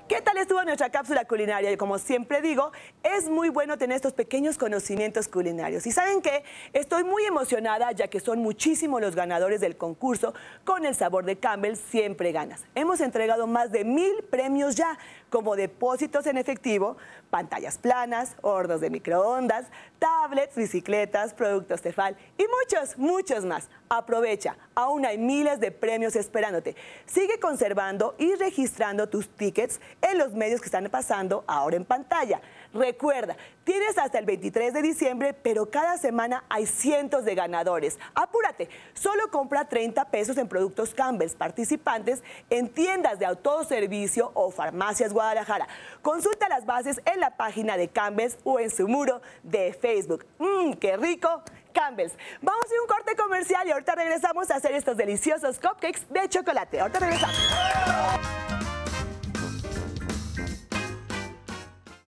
¿Qué tal estuvo nuestra cápsula culinaria? Y como siempre digo, es muy bueno tener estos pequeños conocimientos culinarios. Y ¿saben qué? Estoy muy emocionada ya que son muchísimos los ganadores del concurso Con el sabor de Campbell siempre ganas. Hemos entregado más de 1000 premios ya, como depósitos en efectivo, pantallas planas, hornos de microondas, tablets, bicicletas, productos Tefal y muchos más. Aprovecha, aún hay miles de premios esperándote. Sigue conservando y registrando tus tickets en los medios que están pasando ahora en pantalla. Recuerda, tienes hasta el 23 de diciembre, pero cada semana hay cientos de ganadores. Apúrate, solo compra 30 pesos en productos Campbell's participantes en tiendas de autoservicio o farmacias Guadalajara. Consulta las bases en la página de Campbell's o en su muro de Facebook. ¡Qué rico! Campbell's. Vamos a ir a un corte comercial y ahorita regresamos a hacer estos deliciosos cupcakes de chocolate. Ahorita regresamos.